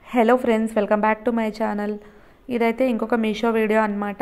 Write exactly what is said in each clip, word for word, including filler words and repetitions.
Hello friends, welcome back to my channel. ఇదైతే ఇంకొక Meesho video అనమాట.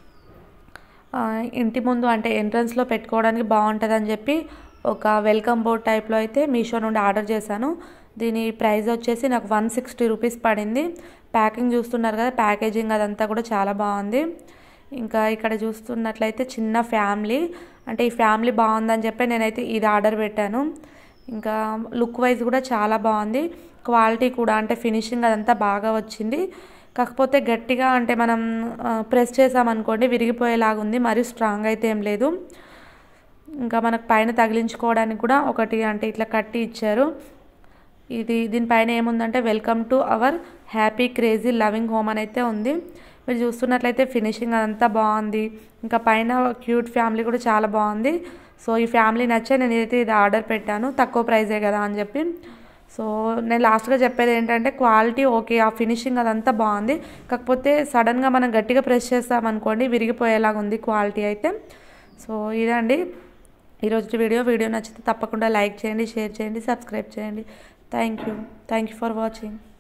ఇంటి ముందు అంటే ఎంట్రన్స్లో పెట్టుకోవడానికి బాగుంటుందని చెప్పి ఒక వెల్కమ్ బోర్డ్ టైప్లో అయితే మీషో నుండి ఆర్డర్ చేశాను. దీని ప్రైస్ వచ్చేసి నాకు వన్ సిక్స్టీ రూపీస్ పడింది. ప్యాకింగ్ చూస్తున్నారు కదా, ప్యాకేజింగ్ అదంతా కూడా చాలా బాగుంది. ఇంకా ఇక్కడ చూస్తున్నట్లయితే చిన్న ఫ్యామిలీ, అంటే ఈ ఫ్యామిలీ బాగుందని చెప్పి నేనైతే ఇది ఆర్డర్ పెట్టాను. ఇంకా లుక్ వైజ్ కూడా చాలా బాగుంది. క్వాలిటీ కూడా అంటే ఫినిషింగ్ అదంతా బాగా వచ్చింది. కాకపోతే గట్టిగా అంటే మనం ప్రెస్ చేసామనుకోండి విరిగిపోయేలాగా ఉంది, మరీ స్ట్రాంగ్ అయితే ఏం లేదు. ఇంకా మనకు పైన తగిలించుకోవడానికి కూడా ఒకటి అంటే ఇట్లా కట్టి ఇచ్చారు. ఇది దీనిపైన ఏముందంటే welcome to our happy crazy loving home అని అయితే ఉంది. మీరు చూస్తున్నట్లయితే ఫినిషింగ్ అదంతా బాగుంది. ఇంకా పైన క్యూట్ ఫ్యామిలీ కూడా చాలా బాగుంది. సో ఈ ఫ్యామిలీ నచ్చే నేను అయితే ఇది ఆర్డర్ పెట్టాను, తక్కువ ప్రైజే కదా అని చెప్పి. సో నేను లాస్ట్గా చెప్పేది ఏంటంటే క్వాలిటీ ఓకే, ఆ ఫినిషింగ్ అదంతా బాగుంది. కాకపోతే సడన్గా మనం గట్టిగా ప్రెస్ చేస్తామనుకోండి విరిగిపోయేలాగా ఉంది క్వాలిటీ అయితే. సో ఇదండి ఈరోజు వీడియో. వీడియో నచ్చితే తప్పకుండా లైక్ చేయండి, షేర్ చేయండి, సబ్స్క్రైబ్ చేయండి. Thank you thank you for watching.